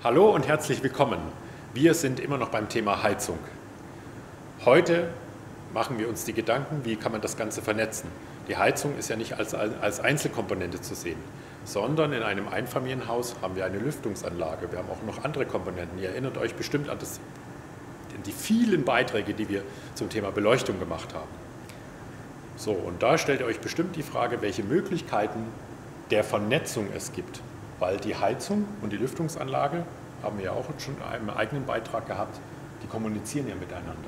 Hallo und herzlich willkommen. Wir sind immer noch beim Thema Heizung. Heute machen wir uns die Gedanken, wie kann man das Ganze vernetzen. Die Heizung ist ja nicht als Einzelkomponente zu sehen, sondern in einem Einfamilienhaus haben wir eine Lüftungsanlage. Wir haben auch noch andere Komponenten. Ihr erinnert euch bestimmt an die vielen Beiträge, die wir zum Thema Beleuchtung gemacht haben. So, und da stellt ihr euch bestimmt die Frage, welche Möglichkeiten der Vernetzung es gibt. Weil die Heizung und die Lüftungsanlage, haben wir ja auch schon einen eigenen Beitrag gehabt, die kommunizieren ja miteinander.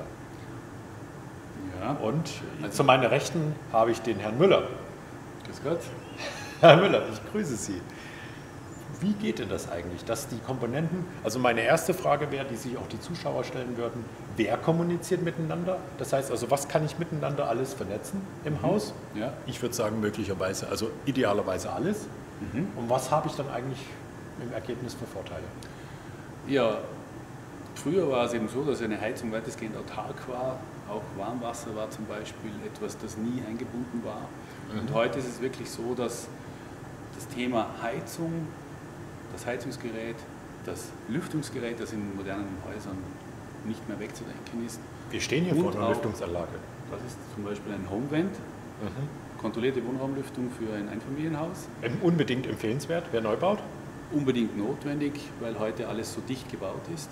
Ja. Und zu meiner Rechten habe ich den Herrn Müller. Grüß Gott. Herr Müller, ich grüße Sie. Wie geht denn das eigentlich, dass die Komponenten, also meine erste Frage wäre, die sich auch die Zuschauer stellen würden, wer kommuniziert miteinander? Das heißt also, was kann ich miteinander alles vernetzen im Haus? Ja. Ich würde sagen möglicherweise, also idealerweise alles. Und was habe ich dann eigentlich im Ergebnis für Vorteile? Ja, früher war es eben so, dass eine Heizung weitestgehend autark war. Auch Warmwasser war zum Beispiel etwas, das nie eingebunden war. Und heute ist es wirklich so, dass das Thema Heizung, das Heizungsgerät, das Lüftungsgerät, das in modernen Häusern nicht mehr wegzudenken ist. Wir stehen hier vor einer Lüftungsanlage. Das ist zum Beispiel ein Homevent, kontrollierte Wohnraumlüftung für ein Einfamilienhaus. Unbedingt empfehlenswert, wer neu baut? Unbedingt notwendig, weil heute alles so dicht gebaut ist.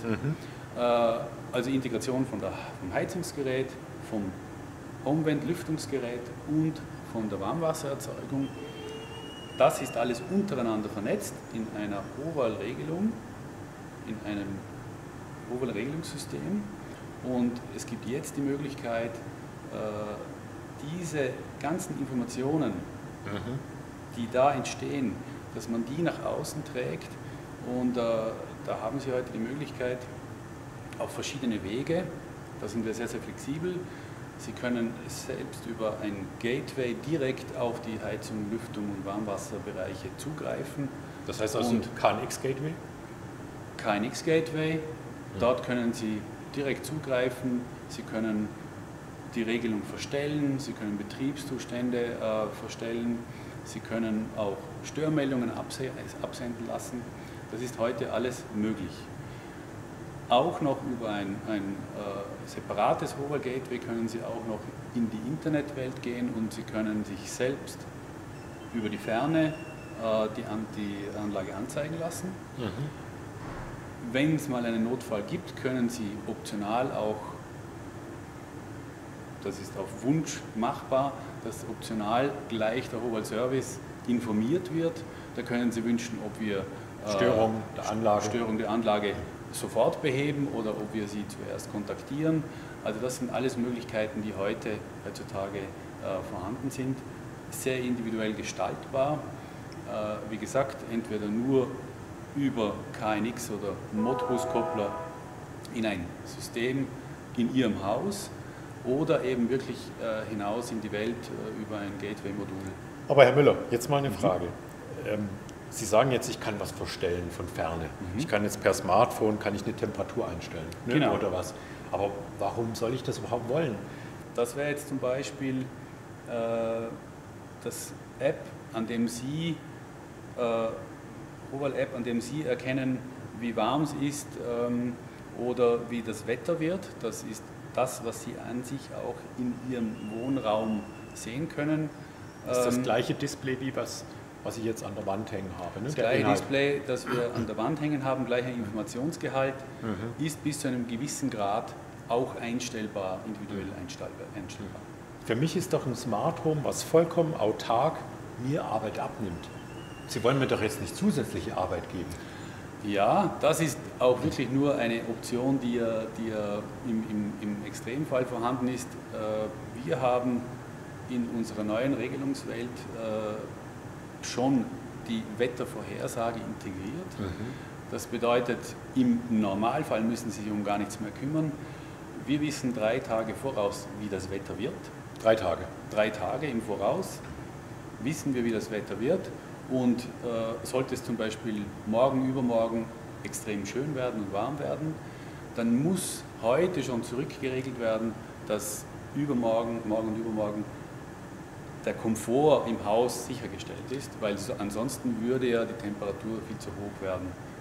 Also Integration vom Heizungsgerät, vom Homevent-Lüftungsgerät und von der Warmwassererzeugung. Das ist alles untereinander vernetzt in einer Oval-Regelung, in einem Oval-Regelungssystem. Und es gibt jetzt die Möglichkeit, diese ganzen Informationen, die da entstehen, dass man die nach außen trägt. Und da haben Sie heute die Möglichkeit, auf verschiedene Wege, da sind wir sehr, sehr flexibel. Sie können selbst über ein Gateway direkt auf die Heizung, Lüftung und Warmwasserbereiche zugreifen. Das heißt also KNX-Gateway? KNX-Gateway, dort können Sie direkt zugreifen, Sie können die Regelung verstellen, Sie können Betriebszustände verstellen, Sie können auch Störmeldungen absenden lassen. Das ist heute alles möglich. Auch noch über ein separates Oval Gateway können Sie auch noch in die Internetwelt gehen und Sie können sich selbst über die Ferne die Anlage anzeigen lassen. Wenn es mal einen Notfall gibt, können Sie optional auch, das ist auf Wunsch machbar, dass optional gleich der Oval Service informiert wird. Da können Sie wünschen, ob wir Störung der Anlage sofort beheben oder ob wir Sie zuerst kontaktieren. Also das sind alles Möglichkeiten, die heutzutage vorhanden sind. Sehr individuell gestaltbar. Wie gesagt, entweder nur über KNX oder Modbus-Koppler in ein System in Ihrem Haus oder eben wirklich hinaus in die Welt über ein Gateway-Modul. Aber Herr Müller, jetzt mal eine Frage. Sie sagen jetzt, ich kann was verstellen von Ferne. Ich kann jetzt per Smartphone eine Temperatur einstellen, ne? Genau. Oder was. Aber warum soll ich das überhaupt wollen? Das wäre jetzt zum Beispiel das App, an dem Sie Oval-App, an dem Sie erkennen, wie warm es ist oder wie das Wetter wird. Das ist das, was Sie an sich auch in Ihrem Wohnraum sehen können. Das ist das gleiche Display, wie was ich jetzt an der Wand hängen habe. Ne? Das gleiche Display, das wir an der Wand hängen haben, gleicher Informationsgehalt, ist bis zu einem gewissen Grad auch einstellbar, individuell einstellbar. Für mich ist doch ein Smart Home, was vollkommen autark mir Arbeit abnimmt. Sie wollen mir doch jetzt nicht zusätzliche Arbeit geben. Ja, das ist auch wirklich nur eine Option, die im Extremfall vorhanden ist. Wir haben in unserer neuen Regelungswelt schon die Wettervorhersage integriert. Das bedeutet, im Normalfall müssen Sie sich um gar nichts mehr kümmern. Wir wissen 3 Tage voraus, wie das Wetter wird. 3 Tage? 3 Tage im Voraus wissen wir, wie das Wetter wird. Und sollte es zum Beispiel morgen, übermorgen extrem schön werden und warm werden, dann muss heute schon zurückgeregelt werden, dass morgen und übermorgen der Komfort im Haus sichergestellt ist, weil ansonsten würde ja die Temperatur viel zu hoch werden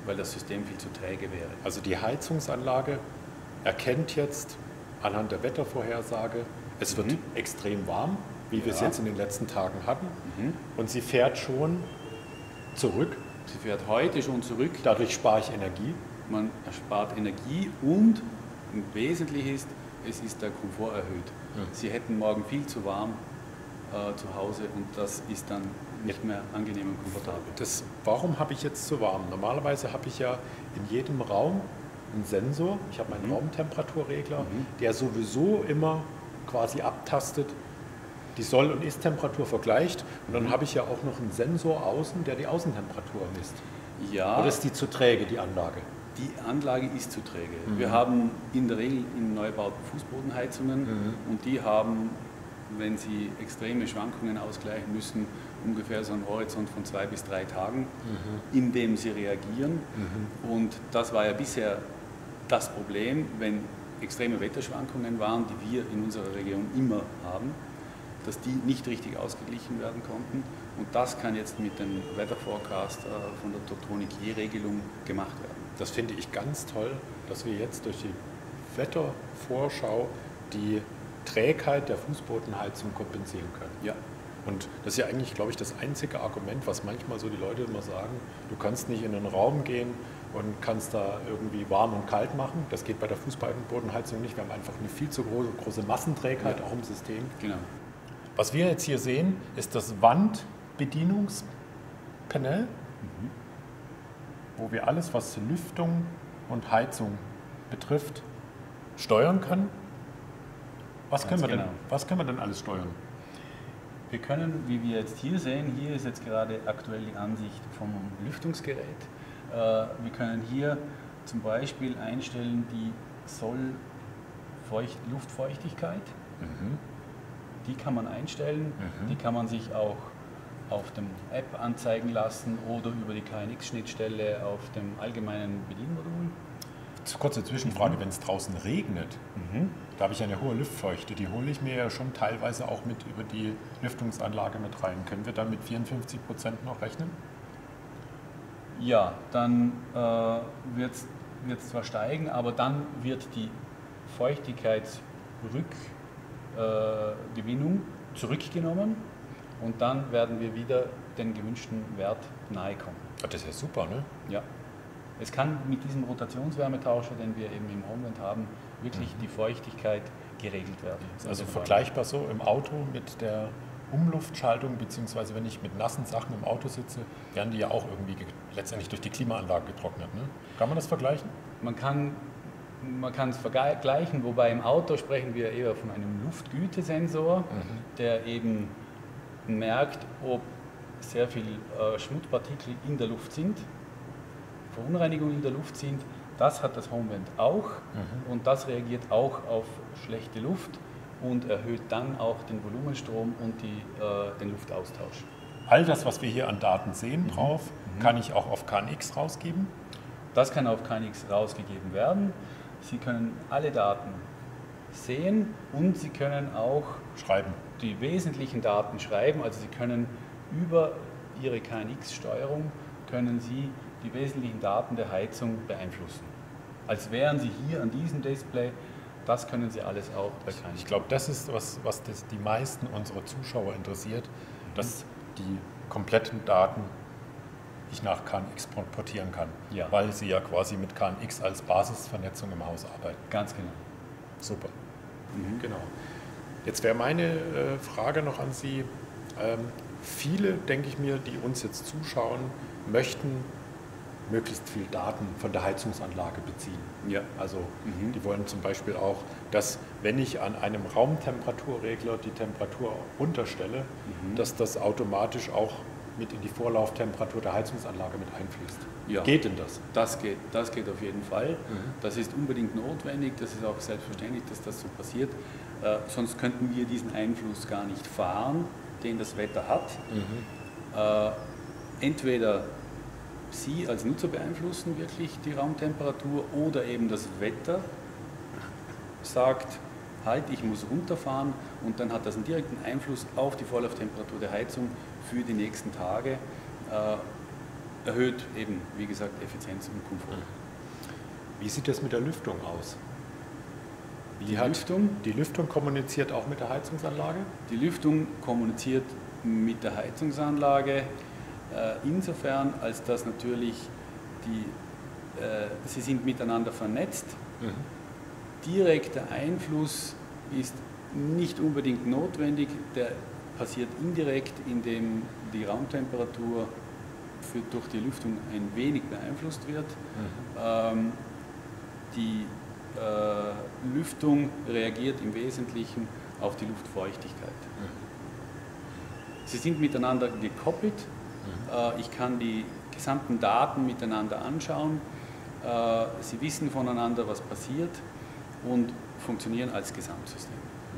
weil das System viel zu träge wäre. Also die Heizungsanlage erkennt jetzt anhand der Wettervorhersage, es wird extrem warm, wie wir es jetzt in den letzten Tagen hatten, und sie fährt schon zurück. Sie fährt heute schon zurück. Dadurch spare ich Energie. Man spart Energie und wesentlich ist, es ist der Komfort erhöht. Sie hätten morgen viel zu warm zu Hause und das ist dann nicht mehr angenehm und komfortabel. Warum habe ich jetzt zu warm? Normalerweise habe ich ja in jedem Raum einen Sensor. Ich habe meinen Raumtemperaturregler, der sowieso immer quasi abtastet, die Soll- und Ist-Temperatur vergleicht. Und dann habe ich ja auch noch einen Sensor außen, der die Außentemperatur misst. Ja. Oder ist die zu träge, die Anlage? Die Anlage ist zu träge. Wir haben in der Regel in Neubauten Fußbodenheizungen und die haben, wenn sie extreme Schwankungen ausgleichen müssen, ungefähr so einen Horizont von 2 bis 3 Tagen, in dem sie reagieren. Und das war ja bisher das Problem, wenn extreme Wetterschwankungen waren, die wir in unserer Region immer haben, dass die nicht richtig ausgeglichen werden konnten. Und das kann jetzt mit dem Weather Forecast von der Totronic-Je-Regelung gemacht werden. Das finde ich ganz toll, dass wir jetzt durch die Wettervorschau die Trägheit der Fußbodenheizung kompensieren können. Ja. Und das ist ja eigentlich, glaube ich, das einzige Argument, was manchmal so die Leute immer sagen, du kannst nicht in einen Raum gehen und kannst da irgendwie warm und kalt machen. Das geht bei der Fußbodenheizung nicht. Wir haben einfach eine viel zu große Massenträgheit auch im System. Genau. Was wir jetzt hier sehen, ist das Wandbedienungspanel, wo wir alles, was Lüftung und Heizung betrifft, steuern können. Was können wir denn alles steuern? Wir können, wie wir jetzt hier sehen, hier ist jetzt gerade aktuell die Ansicht vom Lüftungsgerät. Wir können hier zum Beispiel einstellen die Luftfeuchtigkeit. Die kann man einstellen, die kann man sich auch auf dem App anzeigen lassen oder über die KNX-Schnittstelle auf dem allgemeinen Bedienmodul. Kurze Zwischenfrage, wenn es draußen regnet, da habe ich eine hohe Luftfeuchte, die hole ich mir ja schon teilweise auch mit über die Lüftungsanlage mit rein. Können wir dann mit 54% noch rechnen? Ja, dann wird es zwar steigen, aber dann wird die Feuchtigkeitsrückgewinnung zurückgenommen und dann werden wir wieder den gewünschten Wert nahe kommen. Das ist ja super, ne? Ja. Es kann mit diesem Rotationswärmetauscher, den wir eben im Homevent haben, wirklich die Feuchtigkeit geregelt werden. Also vergleichbar so im Auto mit der Umluftschaltung, beziehungsweise wenn ich mit nassen Sachen im Auto sitze, werden die ja auch irgendwie letztendlich durch die Klimaanlage getrocknet. Ne? Kann man das vergleichen? Man kann es vergleichen, wobei im Auto sprechen wir eher von einem Luftgütesensor, der eben merkt, ob sehr viel Schmutzpartikel in der Luft sind, Verunreinigungen in der Luft sind. Das hat das Homevent auch und das reagiert auch auf schlechte Luft und erhöht dann auch den Volumenstrom und den Luftaustausch. All das, was wir hier an Daten sehen drauf, kann ich auch auf KNX rausgeben? Das kann auf KNX rausgegeben werden. Sie können alle Daten sehen und Sie können auch die wesentlichen Daten schreiben. Also Sie können über Ihre KNX-Steuerung können Sie die wesentlichen Daten der Heizung beeinflussen. Als wären Sie hier an diesem Display, das können Sie alles auch bei KNX. Ich glaube, das ist, was die meisten unserer Zuschauer interessiert, dass die kompletten Daten ich nach KNX portieren kann, weil Sie ja quasi mit KNX als Basisvernetzung im Haus arbeiten. Ganz genau. Super. Genau. Jetzt wäre meine Frage noch an Sie. Viele, denke ich mir, die uns jetzt zuschauen, möchten möglichst viel Daten von der Heizungsanlage beziehen. Ja. Also die wollen zum Beispiel auch, dass wenn ich an einem Raumtemperaturregler die Temperatur runterstelle, dass das automatisch auch mit in die Vorlauftemperatur der Heizungsanlage mit einfließt. Ja. Geht denn das? Das geht auf jeden Fall. Das ist unbedingt notwendig, das ist auch selbstverständlich, dass das so passiert. Sonst könnten wir diesen Einfluss gar nicht fahren, den das Wetter hat. Entweder Sie als Nutzer beeinflussen wirklich die Raumtemperatur oder eben das Wetter sagt, halt, ich muss runterfahren und dann hat das einen direkten Einfluss auf die Vorlauftemperatur der Heizung für die nächsten Tage. erhöht eben, wie gesagt, Effizienz und Komfort. Wie sieht das mit der Lüftung aus? Die Lüftung kommuniziert auch mit der Heizungsanlage? Die Lüftung kommuniziert mit der Heizungsanlage insofern, als dass natürlich sie sind miteinander vernetzt. Direkter Einfluss ist nicht unbedingt notwendig, der passiert indirekt, indem die Raumtemperatur durch die Lüftung ein wenig beeinflusst wird. Die Lüftung reagiert im Wesentlichen auf die Luftfeuchtigkeit. Sie sind miteinander gekoppelt. Ich kann die gesamten Daten miteinander anschauen. Sie wissen voneinander, was passiert und funktionieren als Gesamtsystem.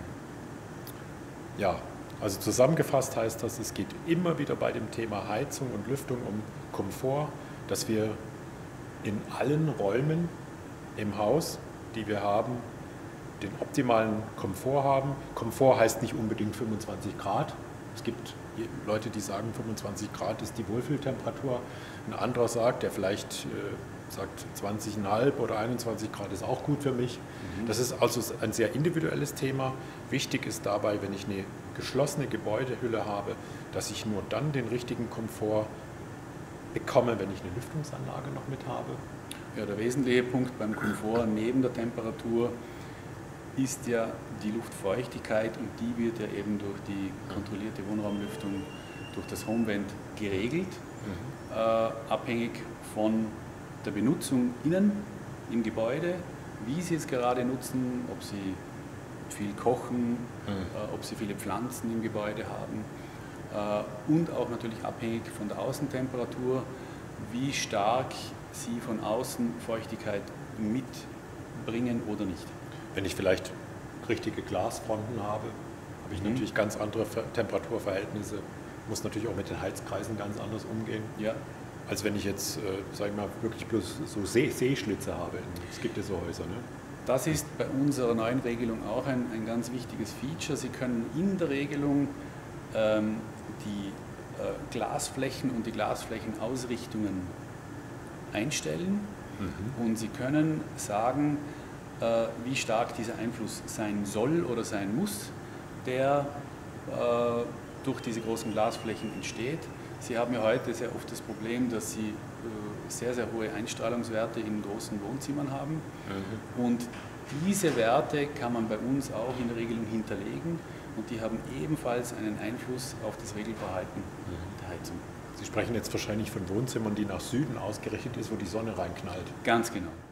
Ja, also zusammengefasst heißt das, es geht immer wieder bei dem Thema Heizung und Lüftung um Komfort, dass wir in allen Räumen im Haus, die wir haben, den optimalen Komfort haben. Komfort heißt nicht unbedingt 25 Grad. Es gibt Leute, die sagen, 25 Grad ist die Wohlfühltemperatur. Ein anderer sagt, der vielleicht sagt 20,5 oder 21 Grad ist auch gut für mich. Das ist also ein sehr individuelles Thema. Wichtig ist dabei, wenn ich eine geschlossene Gebäudehülle habe, dass ich nur dann den richtigen Komfort bekomme, wenn ich eine Lüftungsanlage noch mit habe. Ja, der wesentliche Punkt beim Komfort neben der Temperatur ist ja die Luftfeuchtigkeit, und die wird ja eben durch die kontrollierte Wohnraumlüftung, durch das Homevent geregelt, abhängig von der Benutzung innen im Gebäude, wie Sie es gerade nutzen, ob Sie viel kochen, ob Sie viele Pflanzen im Gebäude haben, und auch natürlich abhängig von der Außentemperatur, wie stark Sie von außen Feuchtigkeit mitbringen oder nicht. Wenn ich vielleicht richtige Glasfronten habe, habe ich natürlich ganz andere Temperaturverhältnisse, muss natürlich auch mit den Heizkreisen ganz anders umgehen. Ja. Als wenn ich jetzt, sage ich mal, wirklich bloß so Seeschlitze habe. Es gibt ja so Häuser, ne? Das ist bei unserer neuen Regelung auch ein ganz wichtiges Feature. Sie können in der Regelung die Glasflächen und die Glasflächenausrichtungen einstellen, und Sie können sagen, wie stark dieser Einfluss sein soll oder sein muss, der durch diese großen Glasflächen entsteht. Sie haben ja heute sehr oft das Problem, dass Sie sehr, sehr hohe Einstrahlungswerte in großen Wohnzimmern haben. Und diese Werte kann man bei uns auch in der Regelung hinterlegen, und die haben ebenfalls einen Einfluss auf das Regelverhalten der Heizung. Sie sprechen jetzt wahrscheinlich von Wohnzimmern, die nach Süden ausgerichtet ist, wo die Sonne reinknallt. Ganz genau.